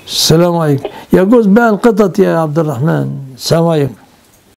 السلام عليكم. يجوز بيع القطط يا عبد الرحمن؟ السلام عليكم.